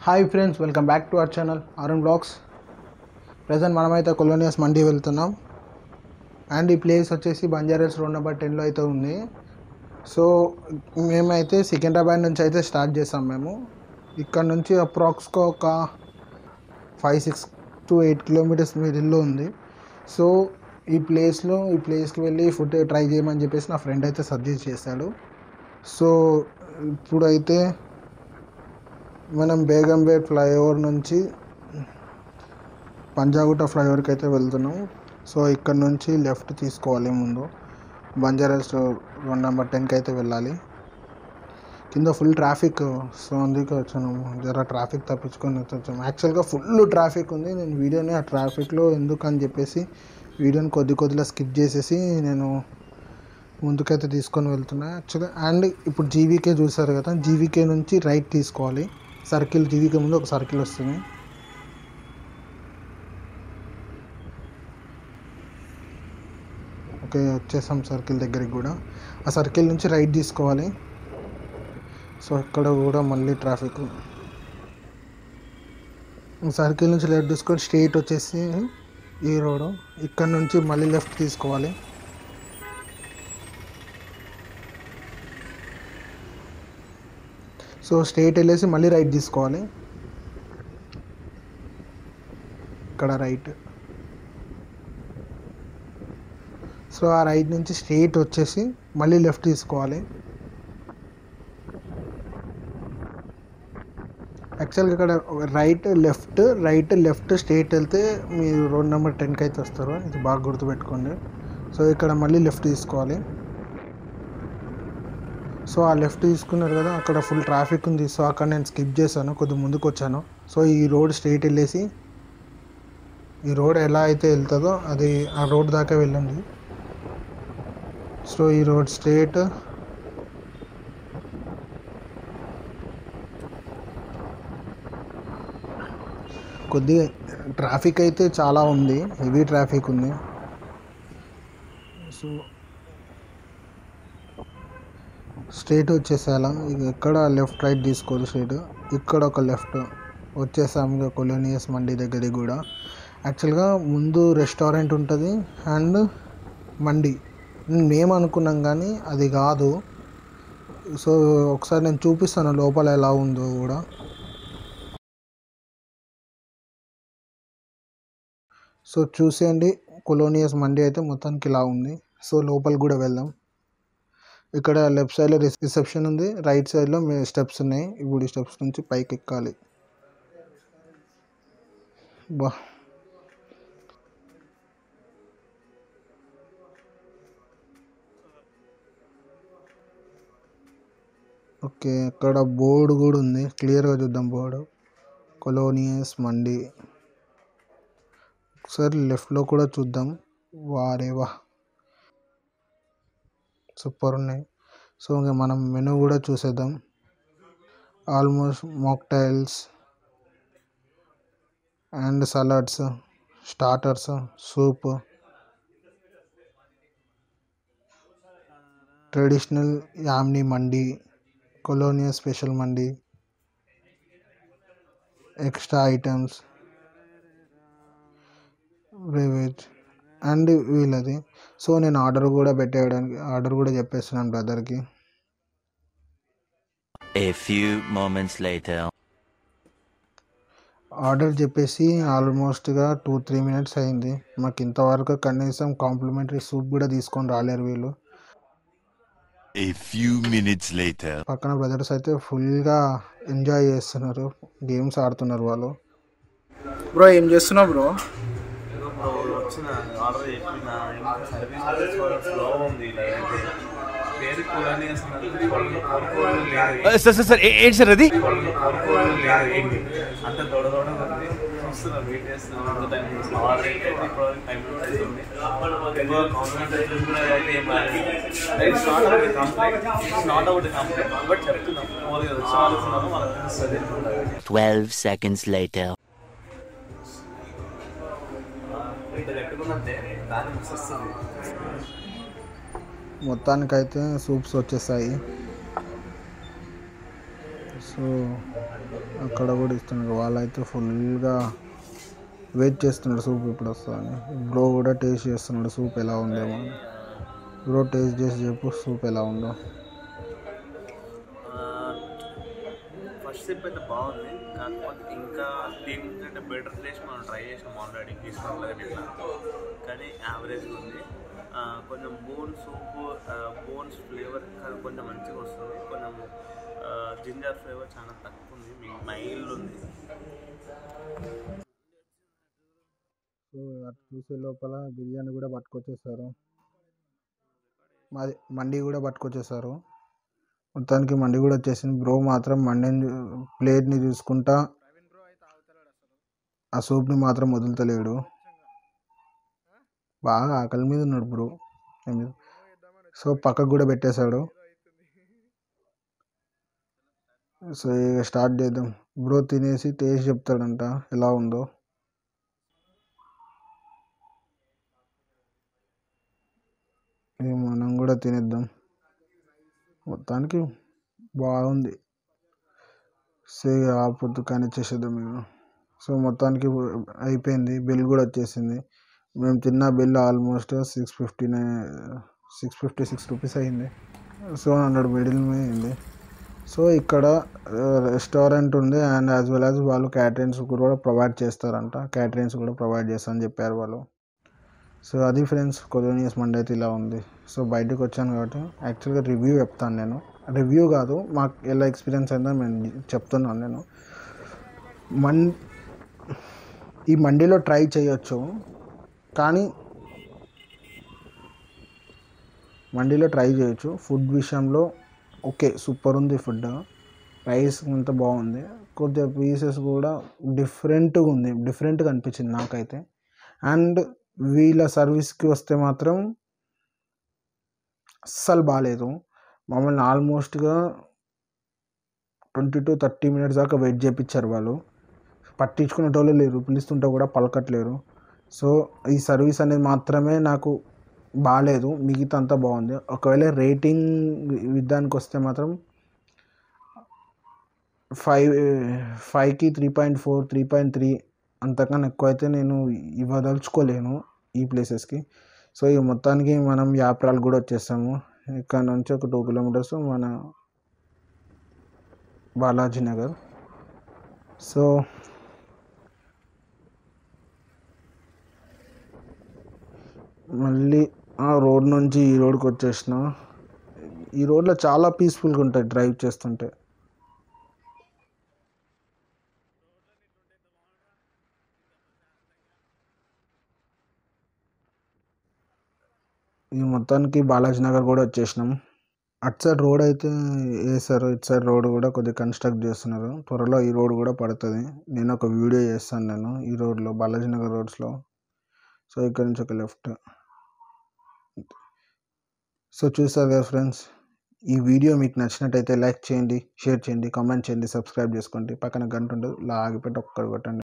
Hi friends, welcome back to our channel Arun blogs. Present మనమైతే Colonius మండి వెళ్తున్నాం. And ఈ place వచ్చేసి బంజారాస్ రోడ్ నెంబర్ 10లో అయితే ఉంది. సో మేమైతే సికింద్రాబాద్ నుంచి అయితే స్టార్ట్ చేసాం. మేము ఇక్కడ నుంచి అప్రాక్స్గా ఒక 5-6 to 8 కిలోమీటర్స్ మిడిల్లో ఉంది. సో ఈ ప్లేస్కి వెళ్ళి ఫుడ్ ట్రై చేయమని చెప్పేసి నా ఫ్రెండ్ అయితే సజెస్ట్ చేశాడు. సో ఇప్పుడైతే మనం బేగంపేట్ ఫ్లైఓవర్ నుంచి పంజాగుట్ట ఫ్లైఓవర్కి అయితే వెళ్తున్నాం. సో ఇక్కడ నుంచి లెఫ్ట్ తీసుకోవాలి. ముందు బంజారాస్ రోడ్ నెంబర్ 10కి అయితే వెళ్ళాలి. కింద ఫుల్ ట్రాఫిక్. సో అందుకే వచ్చాను, జర ట్రాఫిక్ తప్పించుకొని వచ్చాము. యాక్చువల్గా ఫుల్ ట్రాఫిక్ ఉంది. నేను వీడియోని ఆ ట్రాఫిక్లో ఎందుకు అని చెప్పేసి వీడియోని కొద్దిగా స్కిప్ చేసేసి నేను ముందుకైతే తీసుకొని వెళ్తున్నా యాక్చువల్గా. అండ్ ఇప్పుడు జీవీకే చూసారు కదా, జీవీకే నుంచి రైట్ తీసుకోవాలి. సర్కిల్, జీవీకే ముందు ఒక సర్కిల్ వస్తుంది. ఓకే, వచ్చేసాం సర్కిల్ దగ్గరికి కూడా. ఆ సర్కిల్ నుంచి రైట్ తీసుకోవాలి. సో ఇక్కడ కూడా మళ్ళీ ట్రాఫిక్. సర్కిల్ నుంచి లెఫ్ట్ తీసుకొని స్ట్రైట్ వచ్చేసి ఈ రోడ్. ఇక్కడ నుంచి మళ్ళీ లెఫ్ట్ తీసుకోవాలి. సో స్ట్రైట్ వెళ్ళేసి మళ్ళీ రైట్ తీసుకోవాలి. ఇక్కడ రైట్. సో ఆ రైట్ నుంచి స్ట్రైట్ వచ్చేసి మళ్ళీ లెఫ్ట్ తీసుకోవాలి. యాక్చువల్గా ఇక్కడ రైట్ లెఫ్ట్ స్ట్రైట్ వెళ్తే మీరు రోడ్ నెంబర్ 10కి అయితే వస్తారు. ఇది బాగా గుర్తుపెట్టుకోండి. సో ఇక్కడ మళ్ళీ లెఫ్ట్ తీసుకోవాలి. సో ఆ లెఫ్ట్ తీసుకున్నారు కదా, అక్కడ ఫుల్ ట్రాఫిక్ ఉంది. సో అక్కడ నేను స్కిప్ చేశాను, కొద్దిగా ముందుకు వచ్చాను. సో ఈ రోడ్ స్ట్రైట్ వెళ్ళేసి, ఈ రోడ్ ఎలా అయితే వెళ్తుందో అది ఆ రోడ్ దాకా వెళ్ళండి. సో ఈ రోడ్ స్ట్రైట్ కొద్దిగా ట్రాఫిక్ అయితే చాలా ఉంది, హెవీ ట్రాఫిక్ ఉంది. సో స్ట్రైట్ వచ్చేసేలా, ఇక ఎక్కడ లెఫ్ట్ రైట్ తీసుకోదు, స్ట్రైట్. ఇక్కడ ఒక లెఫ్ట్ వచ్చేసాము ఇక కొలోనియస్ మండి దగ్గరికి కూడా. యాక్చువల్గా ముందు రెస్టారెంట్ ఉంటుంది అండ్ మండి మేము అనుకున్నాం, కానీ అది కాదు. సో ఒకసారి నేను చూపిస్తాను లోపల ఎలా ఉందో కూడా. సో చూసేయండి, కొలోనియస్ మండి అయితే మొత్తానికి ఇలా ఉంది. సో లోపలికి కూడా వెళ్దాం. ఇక్కడ లెఫ్ట్ సైడ్లో రిసెప్షన్ ఉంది, రైట్ సైడ్లో స్టెప్స్ ఉన్నాయి. ఇప్పుడు ఈ స్టెప్స్ నుంచి పైకి ఎక్కాలి. బా, ఓకే. అక్కడ బోర్డు కూడా ఉంది, క్లియర్గా చూద్దాం బోర్డు. కొలోనియస్ మండి. ఒకసారి లెఫ్ట్లో కూడా చూద్దాం. వారేవా, సూపర్ ఉన్నాయి. సో ఇంకా మనం మెనూ కూడా చూసేద్దాం. Almost mocktails and salads, starters, soup, traditional Yemeni mandi, Colonius special mandi, extra items, beverage and వీళ్ళది. సో నేను ఆర్డర్ కూడా చెప్పేస్తున్నాను బ్రదర్కి. A few moments later. Order చెప్పేసి ఆల్మోస్ట్గా 2-3 minutes అయింది. మాకు ఇంతవరకు కనీసం కాంప్లిమెంటరీ సూప్ కూడా తీసుకొని రాలేరు వీళ్ళు. A few minutes later. పక్కన బ్రదర్స్ అయితే ఫుల్గా ఎంజాయ్ చేస్తున్నారు, గేమ్స్ ఆడుతున్నారు వాళ్ళు. బ్రో ఏం చేస్తున్నావు బ్రో? వచ్చిన ఆర్డర్ చెప్పిన సర్వీస్ స్లో ఉంది. పేరు కొలోనియస్ సార్ ఏంటి సార్ అది? అంత దొడదొడ ఉంది. చూస్తున్నా, వెయిట్ చేస్తున్నాం. అంత టైం చూస్తున్నాం. ఆర్డర్ అయితే టైం అవుతుంది. కాంప్లిమెంటరీ కూడా అయితే ఏం రాలేదు. It's not out complaint, but చెప్తున్నాం వచ్చిన వాళ్ళు వాళ్ళకి తెలుస్తుంది. 12 seconds later. మొత్తానికైతే సూప్స్ వచ్చేసాయి. సో అక్కడ కూడా ఇస్తున్నారు. వాళ్ళైతే ఫుల్గా వెయిట్ చేస్తున్నాడు సూప్ ఇప్పుడు వస్తుందని. బ్రో కూడా టేస్ట్ చేస్తున్నాడు సూప్ ఎలా ఉందేమో అని. బ్రో టేస్ట్ చేసి చెప్పు సూప్ ఎలా ఉందో. ఫస్ట్ సిప్ అయితే బాగుంది, కాకపోతే ఇంకా దీనికంటే బెటర్ టేస్ట్ మనం ట్రై చేసాం ఆల్రెడీ తీసుకున్నట్లుగా ఇట్లా, కానీ యావరేజ్గా ఉంది. కొంచెం బోన్స్ ఫ్లేవర్ కొంచెం మంచిగా వస్తుంది, కొంచెం జింజర్ ఫ్లేవర్ చాలా తక్కువ ఉంది, మీకు మైల్డ్ ఉంది. సో అటు చూసే లోపల బిర్యానీ కూడా పట్టుకొచ్చేసారు, మాది మండి కూడా పట్టుకొచ్చేసారు. మొత్తానికి మండి కూడా వచ్చేసింది. బ్రో మాత్రం మండిని ప్లేట్ని చూసుకుంటా ఆ సూప్ని మాత్రం వదులుతలేడు. బాగా ఆకలి మీద ఉన్నాడు బ్రో. సో పక్కకు కూడా పెట్టేశాడు. సో ఇక స్టార్ట్ చేద్దాం. బ్రో తినేసి టేస్ట్ చెప్తాడంట ఎలా ఉందో. మనం కూడా తినేద్దాం. మొత్తానికి బాగుంది. సో ఆ పొద్దు కానీ చేసేద్దాం మేము. సో మొత్తానికి అయిపోయింది, బిల్ కూడా వచ్చేసింది. మేము తిన్న బిల్ ఆల్మోస్ట్ 656 రూపీస్ అయింది. 700 మిడిల్ మీద అయింది. సో ఇక్కడ రెస్టారెంట్ ఉంది అండ్ యాజ్ వెల్ యాజ్ వాళ్ళు క్యాటరింగ్స్ కూడా ప్రొవైడ్ చేస్తారంట. క్యాటరింగ్స్ కూడా ప్రొవైడ్ చేస్తారని చెప్పారు వాళ్ళు. సో అది ఫ్రెండ్స్, కొలోనియస్ మండి అయితే ఇలా ఉంది. సో బయటకు వచ్చాను కాబట్టి యాక్చువల్గా రివ్యూ చెప్తాను నేను. రివ్యూ కాదు, మాకు ఎలా ఎక్స్పీరియన్స్ అయిందో నేను చెప్తున్నాను. నేను ఈ మండీలో ట్రై చేయొచ్చు, కానీ ఫుడ్ విషయంలో ఓకే సూపర్ ఉంది. ఫుడ్ రైస్ అంతా బాగుంది, కొద్దిగా పీసెస్ కూడా డిఫరెంట్గా అనిపించింది నాకైతే. అండ్ వీళ్ళ సర్వీస్కి వస్తే మాత్రం అస్సలు బాగాలేదు. మమ్మల్ని ఆల్మోస్ట్గా 20 to 30 minutes దాకా వెయిట్ చేయించారు వాళ్ళు. పట్టించుకునేటోళ్ళు లేరు, పిలుస్తుంటే కూడా పలకట్లేరు. సో ఈ సర్వీస్ అనేది మాత్రమే నాకు బాగాలేదు, మిగతా అంతా బాగుంది. ఒకవేళ రేటింగ్ విధానికి వస్తే మాత్రం 5కి 3.4 3.3 అంతకన్నా ఎక్కువ అయితే నేను ఇవ్వదలుచుకోలేను ఈ ప్లేసెస్కి. సో ఈ మొత్తానికి మనం యాప్రాల్ కూడా వచ్చేసాము. ఇక్కడ నుంచి ఒక 2 kilometers మన బాలాజీ నగర్. సో మళ్ళీ ఆ రోడ్ నుంచి ఈ రోడ్కి వచ్చేసిన. ఈ రోడ్లో చాలా పీస్ఫుల్గా ఉంటుంది డ్రైవ్ చేస్తుంటే. ఈ మొత్తానికి బాలాజీ నగర్ కూడా వచ్చేసినాం. అటు సైడ్ రోడ్ అయితే వేసారు, ఇటు సైడ్ రోడ్ కూడా కొద్దిగా కన్స్ట్రక్ట్ చేస్తున్నారు. త్వరలో ఈ రోడ్ కూడా పడుతుంది. నేను ఒక వీడియో చేస్తాను ఈ రోడ్లో, బాలాజీ నగర్ రోడ్స్లో. సో ఇక్కడ నుంచి ఒక లెఫ్ట్. సో చూసారు కదా ఫ్రెండ్స్, ఈ వీడియో మీకు నచ్చినట్టయితే లైక్ చేయండి, షేర్ చేయండి, కామెంట్ చేయండి, సబ్స్క్రైబ్ చేసుకోండి. పక్కన గంట ఉంటుంది, ఆగిపెట్టి ఒక్కటి కొట్టండి.